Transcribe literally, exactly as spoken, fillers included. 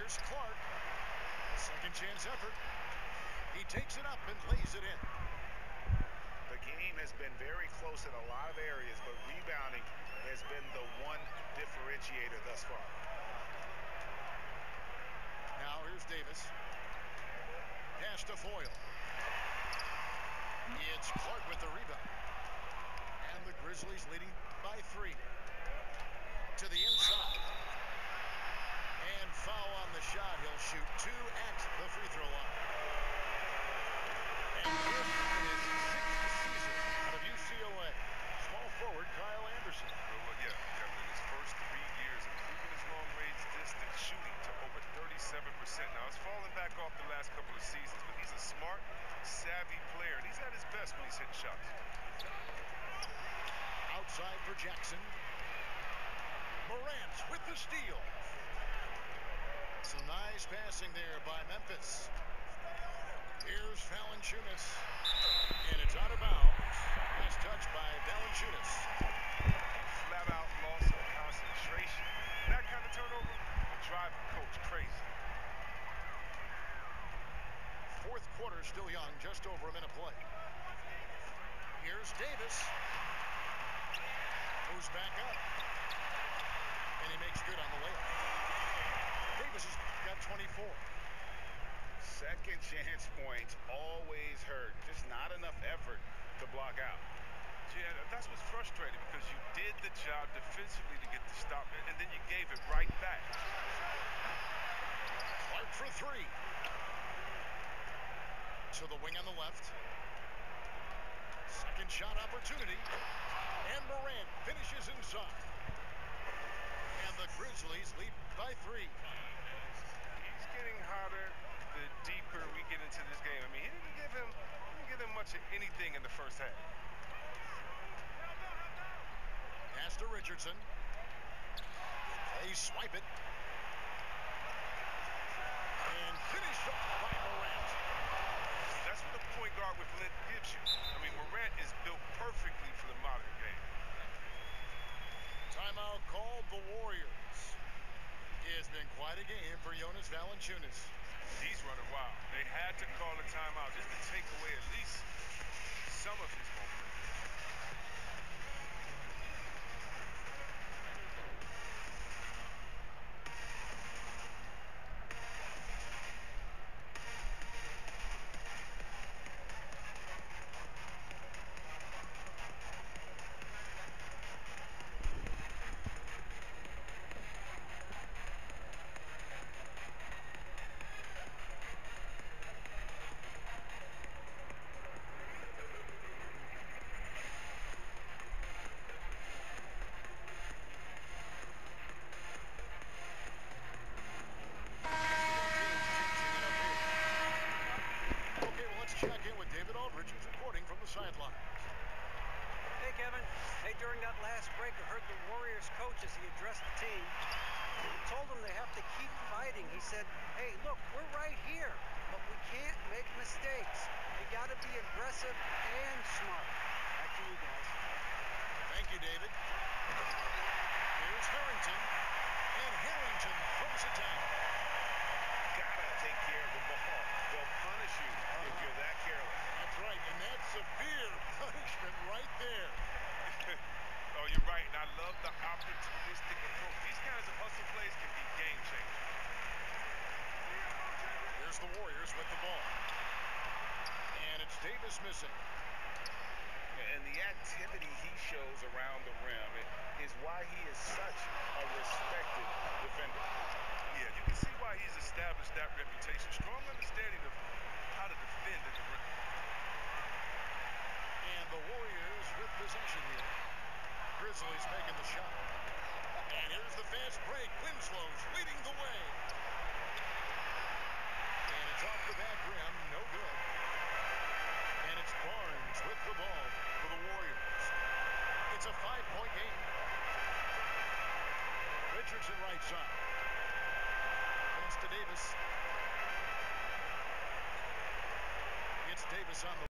Here's Clark. Second chance effort. He takes it up and lays it in. The game has been very close in a lot of areas, but rebounding has been the one differentiator thus far. Now here's Davis. Pass to Foyle. It's Clark with the rebound. And the Grizzlies leading by three. To the inside. And foul on the shot. He'll shoot two at the free throw line. And this is his sixth season out of U C L A. Small forward Kyle Anderson. Well, yeah, Kevin, in his first three years, improving his long-range distance shooting to over thirty-seven percent. Now, it's fallen back off the last couple of seasons, but he's a smart, savvy player, and he's at his best when he's hitting shots. Outside for Jackson. Morant with the steal. Some nice passing there by Memphis. Here's Valanciunas. And it's out of bounds. Nice touch by Valanciunas. Flat out loss of concentration. That kind of turnover will drive a coach crazy. Fourth quarter still young, just over a minute play. Here's Davis. Moves back up. And he makes good on the layup. Davis has got twenty-four. Second chance points always hurt. Just not enough effort to block out. Yeah, that's what's frustrating, because you did the job defensively to get the stop, and then you gave it right back. Clark for three. To the wing on the left. Second shot opportunity. And Morant finishes inside. And the Grizzlies lead by three. He's getting hotter the deeper we get into this game. I mean, he didn't give him, he didn't give him much of anything in the first half. Pass to Richardson. They swipe it. And finished off by Morant. That's what a point guard with length gives you. I mean, Morant is built perfectly for the modern game. Timeout called the Warriors. It's been quite a game for Jonas Valanciunas. He's running wild. They had to call a timeout just to take away at least some of his momentum. Sideline. Hey, Kevin. Hey, during that last break, I heard the Warriors coach as he addressed the team. He told them they have to keep fighting. He said, hey, look, we're right here, but we can't make mistakes. We got to be aggressive and smart. Back to you guys. Thank you, David. Here's Harrington, and Harrington throws it down. Gotta take care of the ball. They'll punish you if you're that careless. That's right, and that's severe punishment right there. Oh, you're right, and I love the opportunistic approach. These kinds of hustle plays can be game changers. Here's the Warriors with the ball. And it's Davis missing. And the activity he shows around the rim is why he is such a respected defender. Yeah, you can see why he's established that reputation. Strong understanding of how to defend at the rim. And the Warriors with possession here. Grizzlies making the shot. And here's the fast break. Winslow's leading the way. And it's off the back rim. No good. And it's Barnes with the ball for the Warriors. It's a five-point game. Richardson right side. Pass to Davis. It's Davis on the